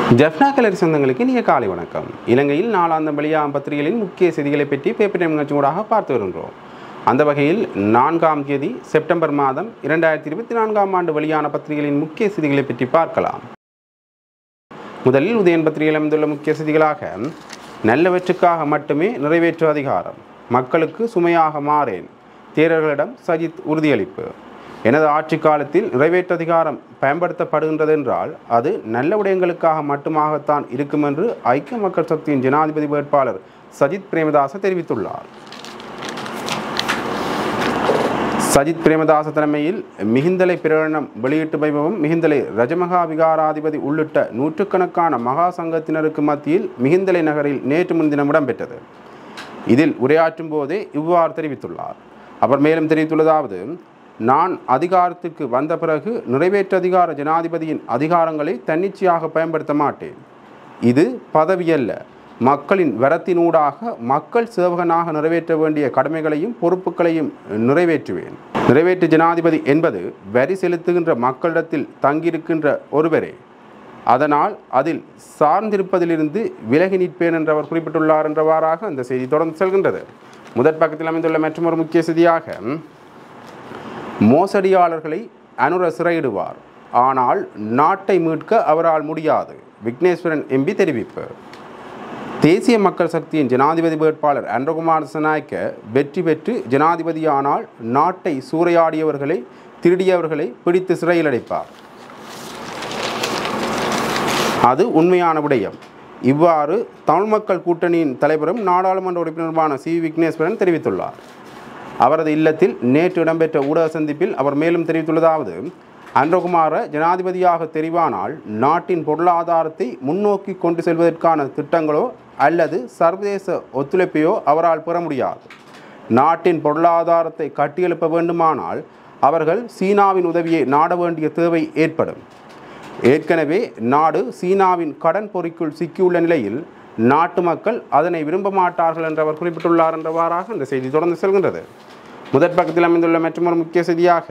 ஜெஃப்னா கலரி சொந்தங்களுக்கு இனிய காலை வணக்கம். இலங்கையில் நாளாந்தம் வெளியாகும் பத்திரிகைகளின் முக்கிய செய்திகளை பற்றி பேப்பர் டைம் நிகழ்ச்சியூடாக பார்த்து வருகின்றோம். அந்த வகையில் 4ஆம் தேதி செப்டம்பர் மாதம் 2024ஆம் ஆண்டு வெளியான பத்திரிகைகளின் முக்கிய செய்திகளை பற்றி பார்க்கலாம். முதலில் உதயன் பத்திரிகையில் அமைந்துள்ள முக்கிய செய்திகளாக, நல்லவற்றுக்காக மட்டுமே நிறைவேற்று அதிகாரம், மக்களுக்கு சுமையாக மாறேன், தேரர்களிடம் சஜித் உறுதியளிப்பு. எனது ஆட்சி காலத்தில் நிறைவேற்று அதிகாரம் பயன்படுத்தப்படுகின்றது என்றால் அது நல்ல விடயங்களுக்காக மட்டுமாகத்தான் இருக்கும் என்று ஐக்கிய மக்கள் சக்தியின் ஜனாதிபதி வேட்பாளர் சஜித் பிரேமதாச தெரிவித்துள்ளார். சஜித் பிரேமதாச தலைமையில் மிகிந்தலை பிரகடனம் வெளியீட்டு வைபவம் மிகிந்தலை ரஜமகா விகாராதிபதி உள்ளிட்ட நூற்றுக்கணக்கான மகா சங்கத்தினருக்கு மத்தியில் மிகிந்தலை நகரில் நேற்று முன்தினம் இடம்பெற்றது. இதில் உரையாற்றும் போதே இவ்வாறு தெரிவித்துள்ளார். அவர் மேலும் தெரிவித்துள்ளதாவது, நான் அதிகாரத்திற்கு வந்த பிறகு நிறைவேற்று அதிகார ஜனாதிபதியின் அதிகாரங்களை தன்னிச்சையாக பயன்படுத்த மாட்டேன். இது பதவியல்ல, மக்களின் வரத்தினூடாக மக்கள் சேவகனாக நிறைவேற்ற வேண்டிய கடமைகளையும் பொறுப்புகளையும் நிறைவேற்றுவேன். நிறைவேற்று ஜனாதிபதி என்பது வரி செலுத்துகின்ற மக்களிடத்தில் தங்கியிருக்கின்ற ஒருவரே. அதனால் அதில் சார்ந்திருப்பதிலிருந்து விலகி நிற்பேன் என்று அவர் குறிப்பிட்டுள்ளார் என்றவாறாக அந்த செய்தி தொடர்ந்து செல்கின்றது. முதற் பக்கத்தில் அமைந்துள்ள மற்றொரு முக்கிய செய்தியாக, மோசடியாளர்களை அனுர சிறையிடுவார், ஆனால் நாட்டை மீட்க அவரால் முடியாது, விக்னேஸ்வரன் எம்பி தெரிவிப்பு. தேசிய மக்கள் சக்தியின் ஜனாதிபதி வேட்பாளர் அன்றகுமார் திசாநாயக்க வெற்றி பெற்று ஜனாதிபதியானால் நாட்டை சூறையாடியவர்களை திருடியவர்களை பிடித்து சிறையில் அடைப்பார். அது உண்மையான விடயம். இவ்வாறு தமிழ் மக்கள் கூட்டணியின் தலைவரும் நாடாளுமன்ற உறுப்பினருமான சி விக்னேஸ்வரன் தெரிவித்துள்ளார். அவரது இல்லத்தில் நேற்று இடம்பெற்ற ஊடக சந்திப்பில் அவர் மேலும் தெரிவித்துள்ளதாவது, அன்றகுமார ஜனாதிபதியாக தெரிவானால் நாட்டின் பொருளாதாரத்தை முன்னோக்கி கொண்டு செல்வதற்கான திட்டங்களோ அல்லது சர்வதேச ஒத்துழைப்பையோ அவரால் பெற முடியாது. நாட்டின் பொருளாதாரத்தை கட்டியெழுப்ப வேண்டுமானால் அவர்கள் சீனாவின் உதவியை நாட வேண்டிய தேவை ஏற்படும். ஏற்கனவே நாடு சீனாவின் கடன் பொறிக்குள் சிக்கியுள்ள நிலையில் நாட்டு மக்கள் அதனை விரும்ப மாட்டார்கள் என்று அவர் குறிப்பிட்டுள்ளார் என்றவாறாக இந்த செய்தி தொடர்ந்து செல்கின்றது. முதற் பக்கத்தில் அமைந்துள்ள மற்றொரு முக்கிய செய்தியாக,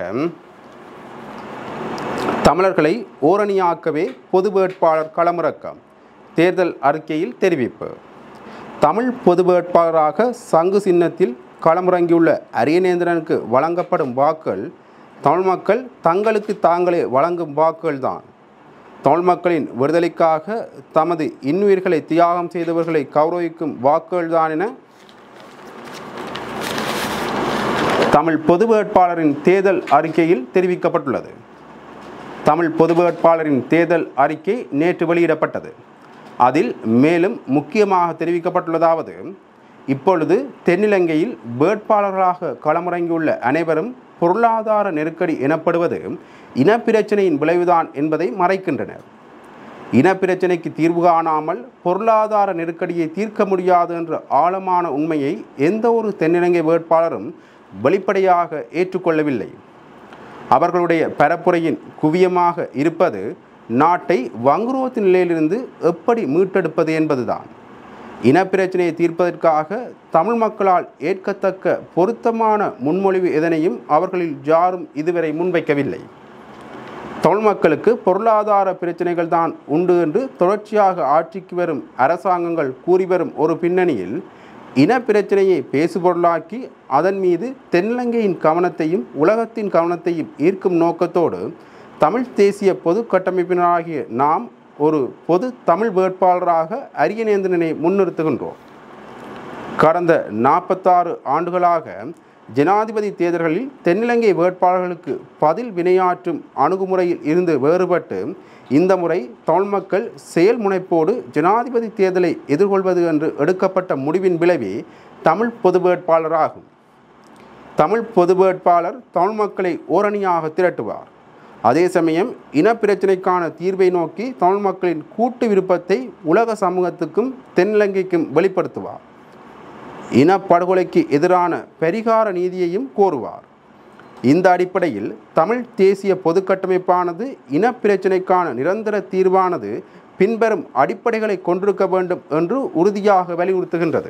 தமிழர்களை ஓரணியாக்கவே பொது வேட்பாளர் களமிறக்கம், தேர்தல் அறிக்கையில் தெரிவிப்பு. தமிழ் பொது வேட்பாளராக சங்கு சின்னத்தில் களமிறங்கியுள்ள அரியநேந்திரனுக்கு வழங்கப்படும் வாக்குகள் தமிழ் மக்கள் தங்களுக்கு தாங்களே வழங்கும் வாக்குகள்தான். தமிழ் மக்களின் விடுதலைக்காக தமது இன்னுயிர்களை தியாகம் செய்தவர்களை கௌரவிக்கும் வாக்குகள்தான் என தமிழ் பொது வேட்பாளரின் தேர்தல் அறிக்கையில் தெரிவிக்கப்பட்டுள்ளது. தமிழ் பொது வேட்பாளரின் தேர்தல் அறிக்கை நேற்று வெளியிடப்பட்டது. அதில் மேலும் முக்கியமாக தெரிவிக்கப்பட்டுள்ளதாவது, இப்பொழுது தென்னிலங்கையில் வேட்பாளர்களாக களமிறங்கியுள்ள அனைவரும் பொருளாதார நெருக்கடி எனப்படுவது இனப்பிரச்சனையின் விளைவுதான் என்பதை மறைக்கின்றனர். இனப்பிரச்சனைக்கு தீர்வு காணாமல் பொருளாதார நெருக்கடியை தீர்க்க முடியாது என்ற ஆழமான உண்மையை எந்த ஒரு தென்னிலங்கை வேட்பாளரும் வெளிப்படையாக ஏற்றுக்கொள்ளவில்லை. அவர்களுடைய பரப்புரையின் குவியமாக இருப்பது நாட்டை வங்குரோத்து நிலையிலிருந்து எப்படி மீட்டெடுப்பது என்பதுதான். இனப்பிரச்சனையை தீர்ப்பதற்காக தமிழ் மக்களால் ஏற்கத்தக்க பொருத்தமான முன்மொழிவு எதனையும் அவர்களில் யாரும் இதுவரை முன்வைக்கவில்லை. தமிழ் மக்களுக்கு பொருளாதார பிரச்சனைகள் தான் உண்டு என்று தொடர்ச்சியாக ஆட்சிக்கு வரும் அரசாங்கங்கள் கூறி வரும் ஒரு பின்னணியில் இனப்பிரச்சனையை பேசுபொருளாக்கி அதன் மீது தென்னிலங்கையின் கவனத்தையும் உலகத்தின் கவனத்தையும் ஈர்க்கும் நோக்கத்தோடு தமிழ் தேசிய பொது கட்டமைப்பினராகிய நாம் ஒரு பொது தமிழ் வேட்பாளராக அரியநேந்திரனை முன்னிறுத்துகின்றோம். கடந்த 46 ஆண்டுகளாக ஜனாதிபதி தேர்தல்களில் தென்னிலங்கை வேட்பாளர்களுக்கு பதில் வினையாற்றும் அணுகுமுறையில் இருந்து வேறுபட்டு இந்த முறை தமிழ் மக்கள் செயல் முனைப்போடு ஜனாதிபதி தேர்தலை எதிர்கொள்வது என்று எடுக்கப்பட்ட முடிவின் விளைவே தமிழ் பொது வேட்பாளராகும். தமிழ் பொது வேட்பாளர் தமிழ் மக்களை ஓரணியாக திரட்டுவார். அதே சமயம் இனப்பிரச்சனைக்கான தீர்வை நோக்கி தமிழ் மக்களின் கூட்டு விருப்பத்தை உலக சமூகத்துக்கும் தென்னிலங்கைக்கும் வெளிப்படுத்துவார். இனப்படுகொலைக்கு எதிரான பரிகார நீதியையும் கோருவார். இந்த அடிப்படையில் தமிழ் தேசிய பொது கட்டமைப்பானது இனப்பிரச்சனைக்கான நிரந்தர தீர்வானது பின்வரும் அடிப்படைகளை கொண்டிருக்க வேண்டும் என்று உறுதியாக வலியுறுத்துகின்றது.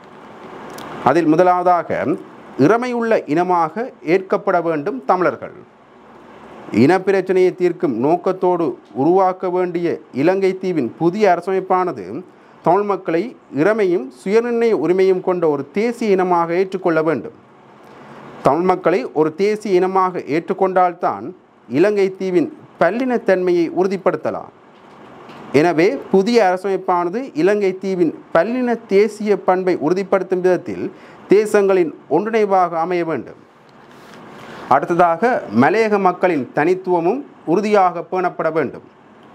அதில் முதலாவதாக, இறைமையுள்ள இனமாக ஏற்கப்பட வேண்டும் தமிழர்கள். இனப்பிரச்சனையை தீர்க்கும் நோக்கத்தோடு உருவாக்க வேண்டிய இலங்கை தீவின் புதிய அரசமைப்பானது தமிழ் மக்களை இறைமையும் சுயநிர்ணய உரிமையும் கொண்ட ஒரு தேசிய இனமாக ஏற்றுக்கொள்ள வேண்டும். தமிழ் மக்களை ஒரு தேசிய இனமாக ஏற்றுக்கொண்டால்தான் இலங்கை தீவின் பல்லினத்தன்மையை உறுதிப்படுத்தலாம். எனவே புதிய அரசமைப்பானது இலங்கை தீவின் பல்லின தேசிய பண்பை உறுதிப்படுத்தும் விதத்தில் தேசங்களின் ஒன்றிணைவாக அமைய வேண்டும். அடுத்ததாக மலையக மக்களின் தனித்துவமும் உறுதியாக பேணப்பட வேண்டும்.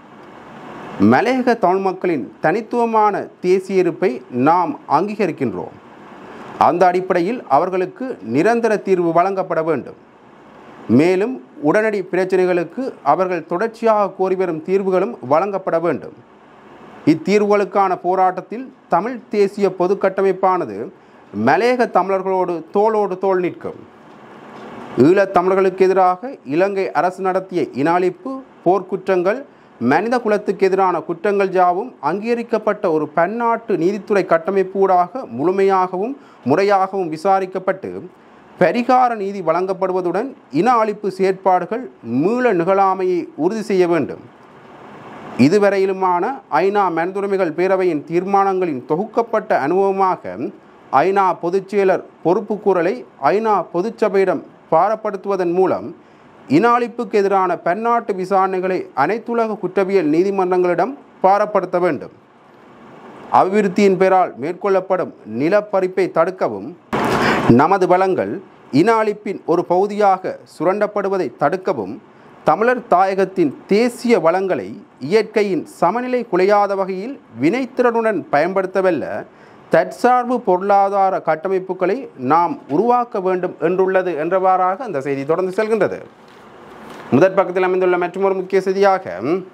மலையக தமிழ் மக்களின் தனித்துவமான தேசிய இருப்பை நாம் அங்கீகரிக்கின்றோம். அந்த அடிப்படையில் அவர்களுக்கு நிரந்தர தீர்வு வழங்கப்பட வேண்டும். மேலும் உடனடி பிரச்சனைகளுக்கு அவர்கள் தொடர்ச்சியாக கோரி வரும் தீர்வுகளும் வழங்கப்பட வேண்டும். இத்தீர்வுகளுக்கான போராட்டத்தில் தமிழ் தேசிய பொது கட்டமைப்பானது மலையக தமிழர்களோடு தோளோடு தோள் நிற்கும். ஈழத் தமிழர்களுக்கு எதிராக இலங்கை அரசு நடத்திய இன அழிப்பு, போர்க்குற்றங்கள், மனித குலத்துக்கு எதிரான குற்றங்கள் யாவும் அங்கீகரிக்கப்பட்ட ஒரு பன்னாட்டு நீதித்துறை கட்டமைப்பூடாக முழுமையாகவும் முறையாகவும் விசாரிக்கப்பட்டு பரிகார நீதி வழங்கப்படுவதுடன் இன அழிப்பு செயற்பாடுகள் மீள நிகழாமையை உறுதி செய்ய வேண்டும். இதுவரையிலுமான ஐநா மனிதுரிமைகள் பேரவையின் தீர்மானங்களின் தொகுக்கப்பட்ட அனுபவமாக ஐநா பொதுச்செயலர் பொறுப்புக்கூறலை ஐநா பொதுச்சபையிடம் பாரப்படுத்துவதன் மூலம் இன அழிப்புக்கு எதிரான பன்னாட்டு விசாரணைகளை அனைத்துலக குற்றவியல் நீதிமன்றங்களிடம் பாரப்படுத்த வேண்டும். அபிவிருத்தியின் பெயரால் மேற்கொள்ளப்படும் நிலப்பறிப்பை தடுக்கவும், நமது வளங்கள் இன அழிப்பின் ஒரு பகுதியாக சுரண்டப்படுவதை தடுக்கவும், தமிழர் தாயகத்தின் தேசிய வளங்களை இயற்கையின் சமநிலை குலையாத வகையில் வினைத்திறனுடன் பயன்படுத்தவல்ல தற்சார்பு பொருளாதார கட்டமைப்புகளை நாம் உருவாக்க வேண்டும் என்றுள்ளது என்றவாறாக அந்த செய்தி தொடர்ந்து செல்கின்றது. முதற் பக்கத்தில் அமைந்துள்ள மற்றொரு முக்கிய செய்தியாக,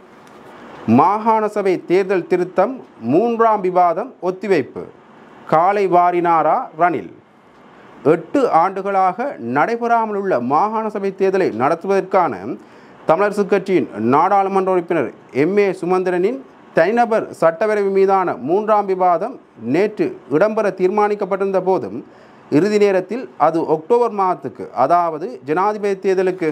மாகாண சபை தேர்தல் திருத்தம் 3ஆம் விவாதம் ஒத்திவைப்பு, காலை வாரினாரா ரணில். 8 ஆண்டுகளாக நடைபெறாமல் உள்ள மாகாண சபை தேர்தலை நடத்துவதற்கான தமிழரசுக் கட்சியின் நாடாளுமன்ற உறுப்பினர் எம்.ஏ. சுமந்திரனின் தனிநபர் சட்டப்பேரவை மீதான 3ஆம் விவாதம் நேற்று இடம்பெற தீர்மானிக்கப்பட்டிருந்த போதும் இறுதி நேரத்தில் அது அக்டோபர் மாதத்துக்கு, அதாவது ஜனாதிபதி தேர்தலுக்கு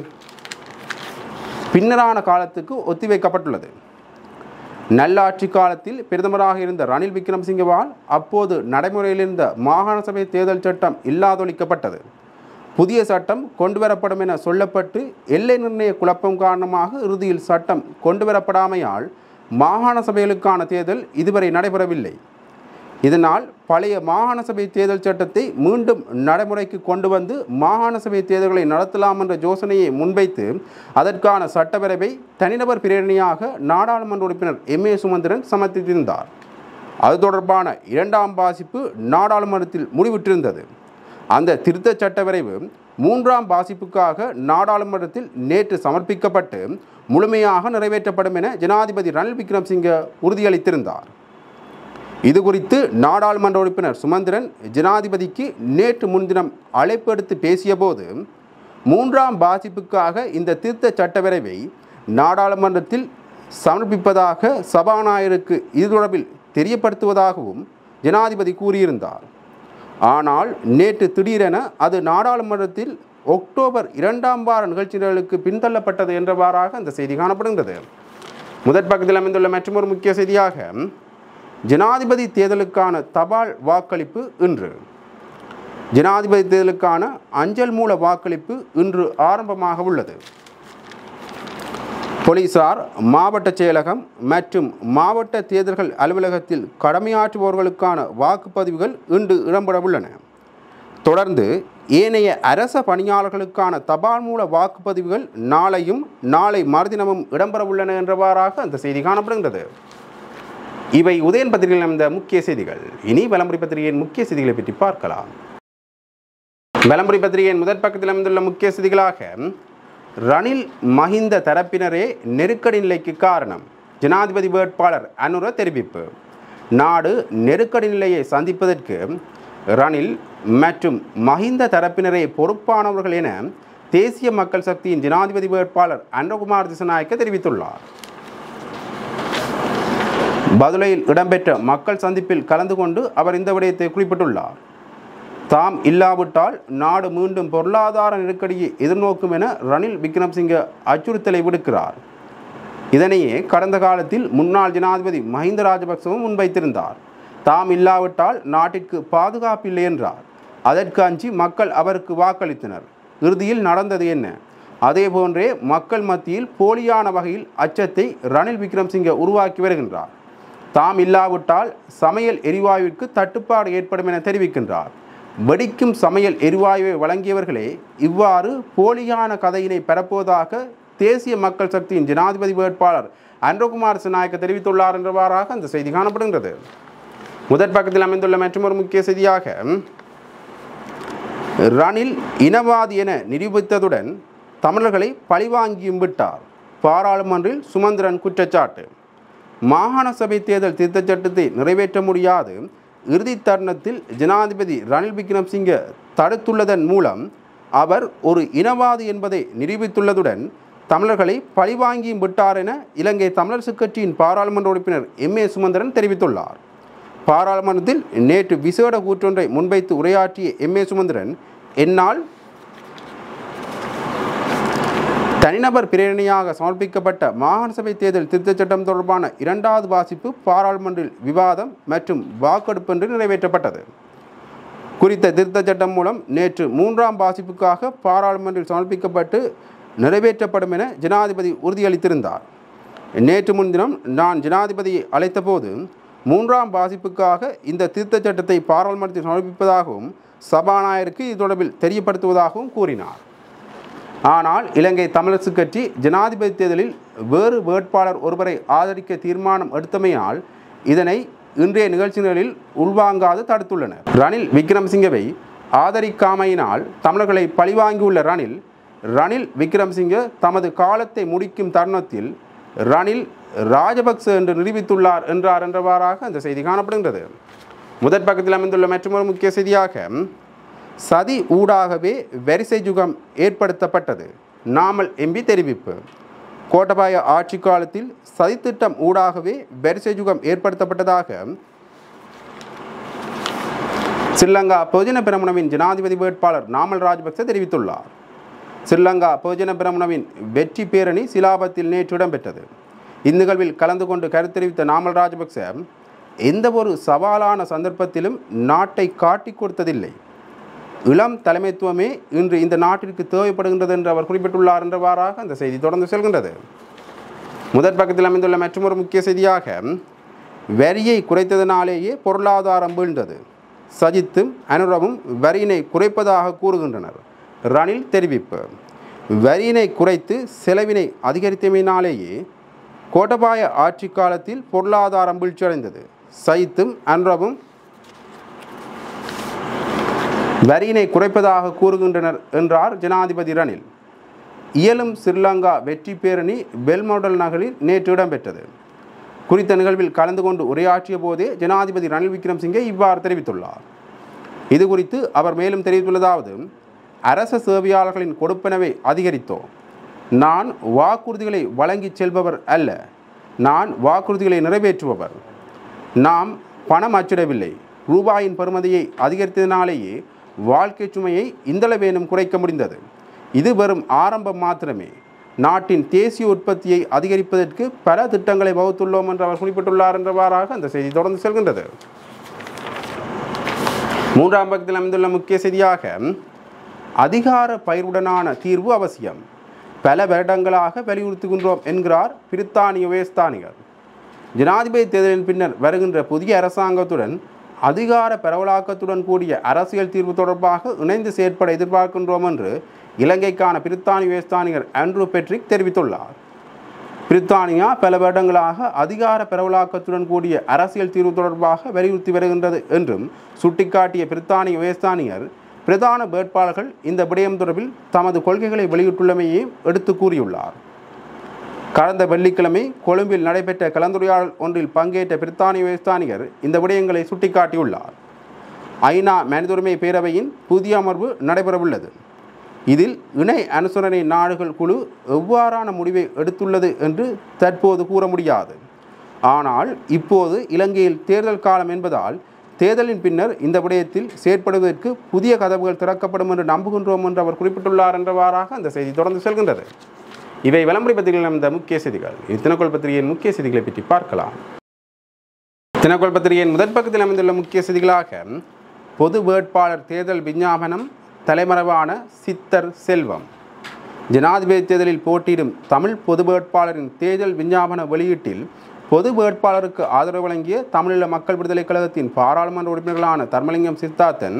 பின்னரான காலத்துக்கு ஒத்திவைக்கப்பட்டுள்ளது. நல்லாட்சி காலத்தில் பிரதமராக இருந்த ரணில் விக்ரமசிங்கவால் அப்போது நடைமுறையில் இருந்த மாகாண சபை தேர்தல் சட்டம் இல்லாதொழிக்கப்பட்டது. புதிய சட்டம் கொண்டுவரப்படும் என சொல்லப்பட்டு எல்லை நிர்ணய குழப்பம் காரணமாக இறுதியில் சட்டம் கொண்டுவரப்படாமையால் மாகாண சபைகளுக்கான தேர்தல் இதுவரை நடைபெறவில்லை. இதனால் பழைய மாகாண சபை தேர்தல் சட்டத்தை மீண்டும் நடைமுறைக்கு கொண்டு வந்து மாகாண சபை தேர்தல்களை நடத்தலாம் என்ற யோசனையை முன்வைத்து அதற்கான சட்டப்பேரவை தனிநபர் பிரேரணையாக நாடாளுமன்ற உறுப்பினர் எம்.ஏ. சுமந்திரன் சமர்ப்பித்திருந்தார். அது தொடர்பான 2ஆம் வாசிப்பு நாடாளுமன்றத்தில் முடிவுற்றிருந்தது. அந்த திருத்த சட்டவரைவு 3ஆம் வாசிப்புக்காக நாடாளுமன்றத்தில் நேற்று சமர்ப்பிக்கப்பட்டு முழுமையாக நிறைவேற்றப்படும் என ஜனாதிபதி ரணில் விக்ரமசிங்க உறுதியளித்திருந்தார். இது குறித்து நாடாளுமன்ற உறுப்பினர் சுமந்திரன் ஜனாதிபதிக்கு நேற்று முன்தினம் அழைப்பு எடுத்து பேசிய போது 3ஆம் வாசிப்புக்காக இந்த திருத்த சட்டவரைவை நாடாளுமன்றத்தில் சமர்ப்பிப்பதாக சபாநாயகருக்கு இது தொடர்பில் தெரியப்படுத்துவதாகவும் ஜனாதிபதி கூறியிருந்தார். ஆனால் நேற்று திடீரென அது நாடாளுமன்றத்தில் அக்டோபர் 2ஆம் வார நிகழ்ச்சிகளுக்கு பின்தள்ளப்பட்டது என்றவாறாக அந்த செய்தி காணப்படுகிறது. முதற் பக்கத்தில் அமைந்துள்ள மற்றொரு முக்கிய செய்தியாக, ஜனாதிபதி தேர்தலுக்கான தபால் வாக்களிப்பு இன்று. ஜனாதிபதி தேர்தலுக்கான அஞ்சல் மூல வாக்களிப்பு இன்று ஆரம்பமாக உள்ளது. போலீசார், மாவட்ட செயலகம் மற்றும் மாவட்ட தேர்தல்கள் அலுவலகத்தில் கடமையாற்றுபவர்களுக்கான வாக்குப்பதிவுகள் இன்று இடம்பெற உள்ளன. தொடர்ந்து ஏனைய அரச பணியாளர்களுக்கான தபால் மூல வாக்குப்பதிவுகள் நாளையும் நாளை மறுதினமும் இடம்பெற உள்ளன என்றவாறாக அந்த செய்தி காணப்படுகின்றது. இவை உதயன் பத்திரிகையில் அமைந்த முக்கிய செய்திகள். இனி வலம்புரி பத்திரிகையின் முக்கிய செய்திகளை பற்றி பார்க்கலாம். வலம்புரி பத்திரிகையின் முதற் பக்கத்தில் அமைந்துள்ள முக்கிய செய்திகளாக, ரணில் மஹிந்த தரப்பினரே நெருக்கடி நிலைக்கு காரணம், ஜனாதிபதி வேட்பாளர் அனுர தெரிவிப்பு. நாடு நெருக்கடி நிலையை சந்திப்பதற்கு ரணில் மற்றும் மஹிந்த தரப்பினரே பொறுப்பானவர்கள் என தேசிய மக்கள் சக்தியின் ஜனாதிபதி வேட்பாளர் அனுரகுமார் திசாநாயக்க தெரிவித்துள்ளார். பதுளையில் இடம்பெற்ற மக்கள் சந்திப்பில் கலந்து கொண்டு அவர் இந்த விடயத்தை குறிப்பிட்டுள்ளார். தாம் இல்லாவிட்டால் நாடு மீண்டும் பொருளாதார நெருக்கடியை எதிர்நோக்கும் என ரணில் விக்ரமசிங்க அச்சுறுத்தலை விடுக்கிறார். இதனையே கடந்த காலத்தில் முன்னாள் ஜனாதிபதி மஹிந்த ராஜபக்சவும் முன்வைத்திருந்தார். தாம் இல்லாவிட்டால் நாட்டிற்கு பாதுகாப்பில்லை என்றார். அதற்கு அஞ்சி மக்கள் அவருக்கு வாக்களித்தனர். இறுதியில் நடந்தது என்ன? அதேபோன்றே மக்கள் மத்தியில் போலியான வகையில் அச்சத்தை ரணில் விக்ரமசிங்க உருவாக்கி வருகின்றார். தாம் இல்லாவிட்டால் சமையல் எரிவாயுவிற்கு தட்டுப்பாடு ஏற்படும் என தெரிவிக்கின்றார். வெடிக்கும் சமையல் எரிவாயுவை வழங்கியவர்களே இவ்வாறு போலியான கதையினை பரப்புவதாக தேசிய மக்கள் சக்தியின் ஜனாதிபதி வேட்பாளர் அன்றகுமார் திசாநாயக்க தெரிவித்துள்ளார் என்றவாறாக அந்த செய்தி காணப்படுகின்றது. முதற் பக்கத்தில் அமைந்துள்ள மற்றொரு முக்கிய செய்தியாக ரணில் இனவாதி என நிரூபித்ததுடன் தமிழர்களை பழிவாங்கியும் விட்டார். பாராளுமன்றில் சுமந்திரன் குற்றச்சாட்டு. மாகாண சபை தேர்தல் திருத்தச் சட்டத்தை நிறைவேற்ற முடியாது இறுதி தருணத்தில் ஜனாதிபதி ரணில் விக்ரமசிங்க தடுத்துள்ளதன் மூலம் அவர் ஒரு இனவாதி என்பதை நிரூபித்துள்ளதுடன் தமிழர்களை பழிவாங்கியும் விட்டார் என இலங்கை தமிழரசுக் கட்சியின் பாராளுமன்ற உறுப்பினர் எம்.ஏ. சுமந்திரன் தெரிவித்துள்ளார். பாராளுமன்றத்தில் நேற்று விசேட கூற்றொன்றை முன்வைத்து உரையாற்றிய எம்.ஏ. சுமந்திரன், என்னால் தனிநபர் பிரேரணையாக சமர்ப்பிக்கப்பட்ட மாகாண சபை தேர்தல் திருத்தச் சட்டம் தொடர்பான 2வது வாசிப்பு பாராளுமன்றில் விவாதம் மற்றும் வாக்கெடுப்பு என்று நிறைவேற்றப்பட்டது. குறித்த திருத்தச் சட்டம் மூலம் நேற்று 3ஆம் வாசிப்புக்காக பாராளுமன்றில் சமர்ப்பிக்கப்பட்டு நிறைவேற்றப்படும் என ஜனாதிபதி உறுதியளித்திருந்தார். நேற்று முன்தினம் நான் ஜனாதிபதியை அழைத்த போது 3ஆம் வாசிப்புக்காக இந்த திருத்தச் சட்டத்தை பாராளுமன்றத்தில் சமர்ப்பிப்பதாகவும் சபாநாயகருக்கு இது தொடர்பில் தெரியப்படுத்துவதாகவும் கூறினார். ஆனால் இலங்கை தமிழரசுக் கட்சி ஜனாதிபதி தேர்தலில் வேறு வேட்பாளர் ஒருவரை ஆதரிக்க தீர்மானம் எடுத்தமையால் இதனை இன்றைய நிகழ்ச்சிகளில் உள்வாங்காது தடுத்துள்ளனர். ரணில் விக்ரமசிங்கவை ஆதரிக்காமையினால் தமிழர்களை பழிவாங்கியுள்ள ரணில் விக்ரமசிங்க தமது காலத்தை முடிக்கும் தருணத்தில் ரணில் ராஜபக்ச என்று நிரூபித்துள்ளார் என்றவாறாக அந்த செய்தி காணப்படுகின்றது. முதற் பக்கத்தில் அமைந்துள்ள மற்றொரு முக்கிய செய்தியாக சதி ஊடாகவே வரிசை யுகம் ஏற்படுத்தப்பட்டது. நாமல் எம்பி தெரிவிப்பு. கோட்டபாய ஆட்சி காலத்தில் சதித்திட்டம் ஊடாகவே வரிசை யுகம் ஏற்படுத்தப்பட்டதாக ஸ்ரீலங்கா பொதுஜன பெரமுனவின் ஜனாதிபதி வேட்பாளர் நாமல் ராஜபக்ச தெரிவித்துள்ளார். ஸ்ரீலங்கா பொதுஜன பெரமுனவின் வெற்றி பேரணி சிலாபத்தில் நேற்று இடம்பெற்றது. இந்நிகழ்வில் கலந்து கொண்டு கருத்து தெரிவித்த நாமல் ராஜபக்ச எந்த ஒரு சவாலான சந்தர்ப்பத்திலும் நாட்டை காட்டிக் கொடுத்ததில்லை. இளம் தலைமைத்துவமே இன்று இந்த நாட்டிற்கு தேவைப்படுகின்றது என்று அவர் குறிப்பிட்டுள்ளார் என்றவாறாக அந்த செய்தி தொடர்ந்து செல்கின்றது. முதற் பக்கத்தில் அமைந்துள்ள மற்றொரு முக்கிய செய்தியாக வரியை குறைத்ததினாலேயே பொருளாதாரம் வீழ்ந்தது. சஜித்தும் அனுரவும் வரியினை குறைப்பதாக கூறுகின்றனர். ரணில் தெரிவிப்பு. வரியினை குறைத்து செலவினை அதிகரித்தமையினாலேயே கோட்டபாய ஆட்சி காலத்தில் பொருளாதாரம் வீழ்ச்சியடைந்தது. சஜித்தும் அனுரவும் வரியினை குறைப்பதாக கூறுகின்றனர் என்றார் ஜனாதிபதி ரணில். இயலும் ஸ்ரீலங்கா வெற்றி பேரணி பெல்மோடல் நகரில் நேற்று இடம்பெற்றது. குறித்த நிகழ்வில் கலந்து கொண்டு உரையாற்றிய போதே ஜனாதிபதி ரணில் விக்ரமசிங்கே இவ்வாறு தெரிவித்துள்ளார். இது குறித்து அவர் மேலும் தெரிவித்துள்ளதாவது, அரச சேவையாளர்களின் கொடுப்பனவை அதிகரித்தோம். நான் வாக்குறுதிகளை வழங்கிச் செல்பவர் அல்ல, நான் வாக்குறுதிகளை நிறைவேற்றுபவர். நாம் பணம் அச்சிடவில்லை. ரூபாயின் பெறுமதியை அதிகரித்ததினாலேயே வாழ்க்கை சுமையை இந்தளவேனும் குறைக்க முடிந்தது. இது வெறும் ஆரம்பம் மாத்திரமே. நாட்டின் தேசிய உற்பத்தியை அதிகரிப்பதற்கு பல திட்டங்களை வகுத்துள்ளோம் என்று அவர் குறிப்பிட்டுள்ளார் என்றவாறாக அந்த செய்தி தொடர்ந்து செல்கின்றது. 3ஆம் பக்கத்தில் அமைந்துள்ள முக்கிய செய்தியாக அதிகார பயிருடனான தீர்வு அவசியம். பல வருடங்களாக வலியுறுத்துகின்றோம் என்கிறார் பிரித்தானிய உயர்ஸ்தானிகர். ஜனாதிபதி தேர்தலின் பின்னர் வருகின்ற புதிய அரசாங்கத்துடன் அதிகார பரவலாக்கத்துடன் கூடிய அரசியல் தீர்வு தொடர்பாக இணைந்து செயற்பட எதிர்பார்க்கின்றோம் என்று இலங்கைக்கான பிரித்தானிய உயர்ஸ்தானிகர் ஆண்ட்ரூ பெட்ரிக் தெரிவித்துள்ளார். பிரித்தானியா பல வருடங்களாக அதிகார பரவலாக்கத்துடன் கூடிய அரசியல் தீர்வு தொடர்பாக வலியுறுத்தி வருகின்றது என்றும் சுட்டிக்காட்டிய பிரித்தானிய உயர்ஸ்தானிகர் பிரதான வேட்பாளர்கள் இந்த விடயம் தொடர்பில் தமது கொள்கைகளை வெளியிட்டுள்ளமையையும் எடுத்து கூறியுள்ளார். கடந்த வெள்ளிக்கிழமை கொழும்பில் நடைபெற்ற கலந்துரையாடல் ஒன்றில் பங்கேற்ற பிரித்தானிய உயர்ஸ்தானிகர் இந்த விடயங்களை சுட்டிக்காட்டியுள்ளார். ஐநா மனிதுரிமை பேரவையின் புதிய அமர்வு நடைபெறவுள்ளது. இதில் இணை அனுசரணை நாடுகள் குழு எவ்வாறான முடிவை எடுத்துள்ளது என்று தற்போது கூற முடியாது. ஆனால் இப்போது இலங்கையில் தேர்தல் காலம் என்பதால் தேர்தலின் பின்னர் இந்த விடயத்தில் செயற்படுவதற்கு புதிய கதவுகள் திறக்கப்படும் என்று நம்புகின்றோம் என்று அவர் குறிப்பிட்டுள்ளார் என்றவாறாக அந்த செய்தி தொடர்ந்து செல்கின்றது. இவை விளம்பர பத்திரிகையில் அமைந்த முக்கிய செய்திகள். தினக்குரல் பத்திரிகையின் முக்கிய செய்திகளை பற்றி பார்க்கலாம். தினக்குரல் பத்திரிகையின் முதற் பக்கத்தில் அமைந்துள்ள முக்கிய செய்திகளாக பொது வேட்பாளர் தேர்தல் விஞ்ஞாபனம், தலைமறைவான சித்தர் செல்வம், ஜனாதிபதி தேர்தலில் போட்டியிடும் தமிழ் பொது வேட்பாளரின் தேர்தல் விஞ்ஞாபன வெளியீட்டில் பொது வேட்பாளருக்கு ஆதரவு வழங்கிய தமிழீழ மக்கள் விடுதலைக் கழகத்தின் பாராளுமன்ற உறுப்பினர்களான தர்மலிங்கம் சித்தார்த்தன்,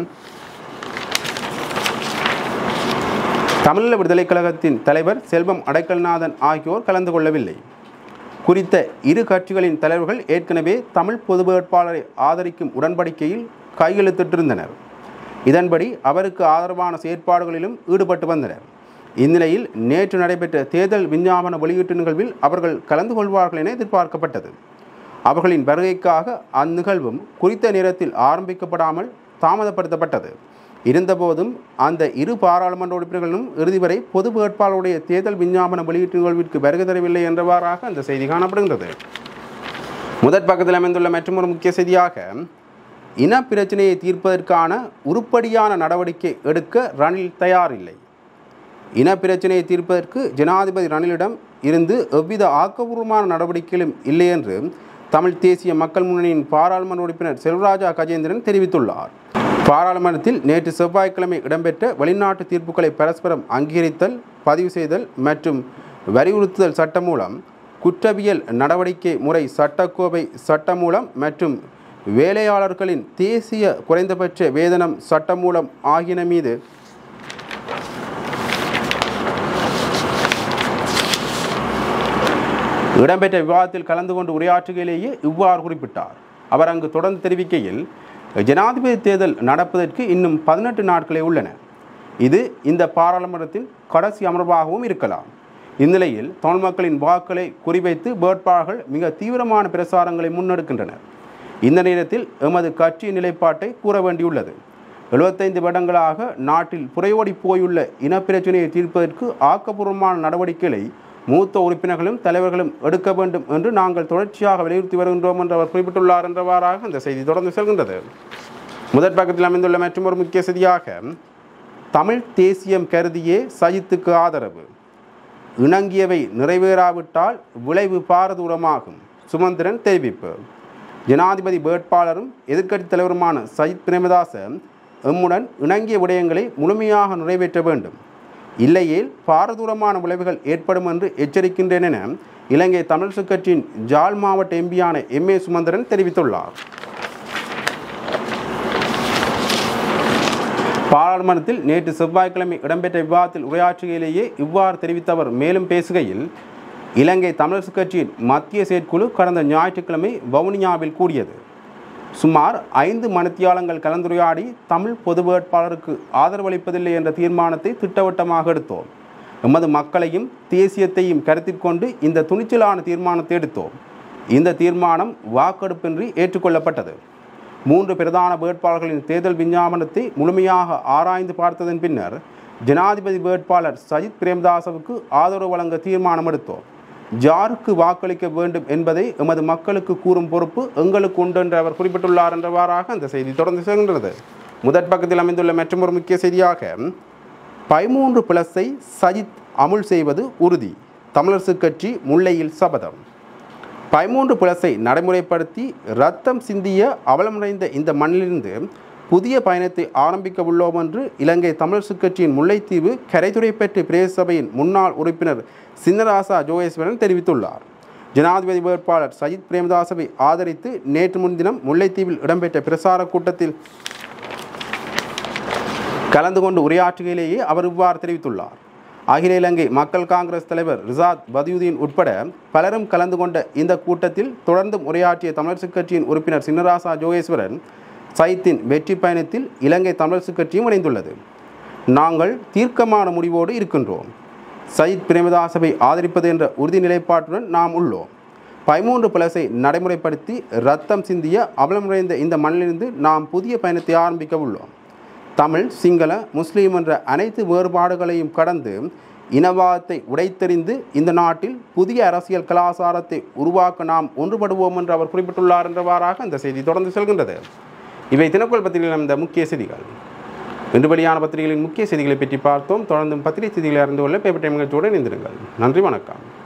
தமிழீழ விடுதலைக் கழகத்தின் தலைவர் செல்வம் அடைக்கல்நாதன் ஆகியோர் கலந்து கொள்ளவில்லை. குறித்த இரு கட்சிகளின் தலைவர்கள் ஏற்கனவே தமிழ் பொது வேட்பாளரை ஆதரிக்கும் உடன்படிக்கையில் கையெழுத்திட்டிருந்தனர். இதன்படி அவருக்கு ஆதரவான செயற்பாடுகளிலும் ஈடுபட்டு வந்தனர். இந்நிலையில் நேற்று நடைபெற்ற தேர்தல் விஞ்ஞாபன வெளியீட்டு நிகழ்வில் அவர்கள் கலந்து கொள்வார்கள் என எதிர்பார்க்கப்பட்டது. அவர்களின் வருகைக்காக அந்நிகழ்வும் குறித்த நேரத்தில் ஆரம்பிக்கப்படாமல் தாமதப்படுத்தப்பட்டது. இருந்தபோதும் அந்த இரு பாராளுமன்ற உறுப்பினர்களும் இறுதி வரை பொது வேட்பாளருடைய தேர்தல் விஞ்ஞாபன வெளியீட்டு நிகழ்விற்கு வருகை தரவில்லை என்றவாறாக அந்த செய்தி காணப்படுகின்றது. முதற் பக்கத்தில் அமைந்துள்ள மற்றொரு முக்கிய செய்தியாக இன பிரச்சனையை தீர்ப்பதற்கான உருப்படியான நடவடிக்கை எடுக்க ரணில் தயாரில்லை. இன பிரச்சனையை தீர்ப்பதற்கு ஜனாதிபதி ரணிலிடம் இருந்து எவ்வித ஆக்கப்பூர்வமான நடவடிக்கைகளும் இல்லை என்று தமிழ் தேசிய மக்கள் முன்னணியின் பாராளுமன்ற உறுப்பினர் செல்வராஜா கஜேந்திரன் தெரிவித்துள்ளார். பாராளுமன்றத்தில் நேற்று செவ்வாய்க்கிழமை இடம்பெற்ற வெளிநாட்டு தீர்ப்புகளை பரஸ்பரம் அங்கீகரித்தல், பதிவு செய்தல் மற்றும் வலியுறுத்துதல் சட்டமூலம், குற்றவியல் நடவடிக்கை முறை சட்டக்கோவை சட்டமூலம் மற்றும் வேலையாளர்களின் தேசிய குறைந்தபட்ச வேதனம் சட்டமூலம் ஆகியன மீது இடம்பெற்ற விவாதத்தில் கலந்து கொண்டு உரையாற்றுகையிலேயே இவ்வாறு குறிப்பிட்டார். அவர் அங்கு தொடர்ந்து தெரிவிக்கையில், ஜனாதிபதி தேர்தல் நடப்பதற்கு இன்னும் 18 நாட்களே உள்ளன. இது இந்த பாராளுமன்றத்தின் கடைசி அமர்வாகவும் இருக்கலாம். இந்நிலையில் தமிழ் மக்களின் வாக்களை குறிவைத்து வேட்பாளர்கள் மிக தீவிரமான பிரசாரங்களை முன்னெடுக்கின்றனர். இந்த நேரத்தில் எமது கட்சி நிலைப்பாட்டை கூற வேண்டியுள்ளது. 75 வருடங்களாக நாட்டில் புரையோடி போயுள்ள இனப்பிரச்சனையை தீர்ப்பதற்கு ஆக்கப்பூர்வமான நடவடிக்கைகளை மூத்த உறுப்பினர்களும் தலைவர்களும் எடுக்க வேண்டும் என்று நாங்கள் தொடர்ச்சியாக வலியுறுத்தி வருகின்றோம் என்று அவர் குறிப்பிட்டுள்ளார் என்றவாறாக அந்த செய்தி தொடர்ந்து செல்கின்றது. முதற் பக்கத்தில் அமைந்துள்ள மற்றொரு முக்கிய செய்தியாக தமிழ் தேசியம் கருதியே சஜித்துக்கு ஆதரவு, இணங்கியவை நிறைவேறாவிட்டால் விளைவு பாரதூரமாகும், சுமந்திரன் தெரிவிப்பு. ஜனாதிபதி வேட்பாளரும் எதிர்க்கட்சித் தலைவருமான சஜித் பிரேமதாச எம்முடன் இணங்கிய விடயங்களை முழுமையாக நிறைவேற்ற வேண்டும், இல்லையேல் பாரதூரமான விளைவுகள் ஏற்படும் என்று எச்சரிக்கின்றேன் என இலங்கை தமிழரசு கட்சியின் ஜாழ் மாவட்ட எம்பியான எம்.ஏ. சுமந்திரன் தெரிவித்துள்ளார். பாராளுமன்றத்தில் நேற்று செவ்வாய்க்கிழமை இடம்பெற்ற விவாதத்தில் உரையாற்றுகையிலேயே இவ்வாறு தெரிவித்த அவர் மேலும் பேசுகையில், இலங்கை தமிழரசு கட்சியின் மத்திய செயற்குழு கடந்த ஞாயிற்றுக்கிழமை வவுனியாவில் கூடியது. சுமார் 5 மணித்தியாலங்கள் கலந்துரையாடி தமிழ் பொது வேட்பாளருக்கு ஆதரவளிப்பதில்லை என்ற தீர்மானத்தை திட்டவட்டமாக எடுத்தோம். எமது மக்களையும் தேசியத்தையும் கருத்தில் கொண்டு இந்த துணிச்சலான தீர்மானத்தை எடுத்தோம். இந்த தீர்மானம் வாக்கெடுப்பின்றி ஏற்றுக்கொள்ளப்பட்டது. 3 பிரதான வேட்பாளர்களின் தேர்தல் விஞ்ஞாபனத்தை முழுமையாக ஆராய்ந்து பார்த்ததன் பின்னர் ஜனாதிபதி வேட்பாளர் சஜித் பிரேமதாசவுக்கு ஆதரவு வழங்க தீர்மானம் எடுத்தோம். யாருக்கு வாக்களிக்க வேண்டும் என்பதை எமது மக்களுக்கு கூறும் பொறுப்பு எங்களுக்கு உண்டு என்று அவர் குறிப்பிட்டுள்ளார் என்றவாறாக அந்த செய்தி தொடர்ந்து செல்கின்றது. முதற் பக்கத்தில் அமைந்துள்ள மற்றொரு முக்கிய செய்தியாக 13+ஐ சஜித் அமுல் செய்வது உறுதி, தமிழரசு கட்சி முல்லையில் சபதம். 13+ஐ நடைமுறைப்படுத்தி ரத்தம் சிந்திய அவலமடைந்த இந்த மண்ணிலிருந்து புதிய பயணத்தை ஆரம்பிக்க உள்ளோம் என்று இலங்கை தமிழரசு கட்சியின் முல்லைத்தீவு கரைதுறைப்பற்று பிரதேச சபையின் முன்னாள் உறுப்பினர் சின்னராசா ஜோகேஸ்வரன் தெரிவித்துள்ளார். ஜனாதிபதி வேட்பாளர் சஜித் பிரேமதாசவை ஆதரித்து நேற்று முன்தினம் முல்லைத்தீவில் இடம்பெற்ற பிரசார கூட்டத்தில் கலந்து கொண்டு உரையாற்றுகையிலேயே அவர் இவ்வாறு தெரிவித்துள்ளார். அகில இலங்கை மக்கள் காங்கிரஸ் தலைவர் ரிசாத் பதியுதீன் உட்பட பலரும் கலந்து கொண்ட இந்த கூட்டத்தில் தொடர்ந்தும் உரையாற்றிய தமிழரசு கட்சியின் உறுப்பினர் சின்னராசா ஜோகேஸ்வரன், சஜித்தின் வெற்றி பயணத்தில் இலங்கை தமிழரசு கட்சியும் இணைந்துள்ளது. நாங்கள் தீர்க்கமான முடிவோடு இருக்கின்றோம். சஜித் பிரேமதாசவை ஆதரிப்பது என்ற உறுதி நிலைப்பாட்டுடன் நாம் உள்ளோம். 13+ஐ நடைமுறைப்படுத்தி ரத்தம் சிந்திய அவலமடைந்த இந்த மண்ணிலிருந்து நாம் புதிய பயணத்தை ஆரம்பிக்க உள்ளோம். தமிழ், சிங்கள, முஸ்லீம் என்ற அனைத்து வேறுபாடுகளையும் கடந்து இனவாதத்தை உடைத்தெறிந்து இந்த நாட்டில் புதிய அரசியல் கலாச்சாரத்தை உருவாக்க நாம் ஒன்றுபடுவோம் என்று அவர் குறிப்பிட்டுள்ளார் என்றவாறாக அந்த செய்தி தொடர்ந்து செல்கின்றது. இவை தினக்குரல் பத்திரிகையில் இந்த முக்கிய செய்திகள். இன்று வெளியான பத்திரிகைகளின் முக்கிய செய்திகளை பற்றி பார்த்தோம். தொடர்ந்தும் பத்திரிகை செய்திகளை அறிந்து கொள்ள பேப்பர் டைம் நிகழ்ச்சியோடு இணைந்திருங்கள். நன்றி, வணக்கம்.